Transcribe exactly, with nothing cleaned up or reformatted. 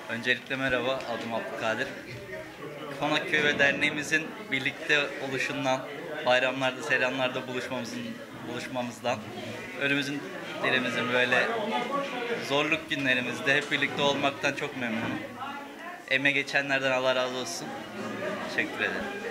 Öncelikle merhaba, adım Abdülkadir. Konakköy ve derneğimizin birlikte oluşundan, bayramlarda, selamlarda buluşmamızın, buluşmamızdan, önümüzün dilimizin böyle zorluk günlerimizde hep birlikte olmaktan çok memnunum. Emeğe geçenlerden Allah razı olsun. Teşekkür ederim.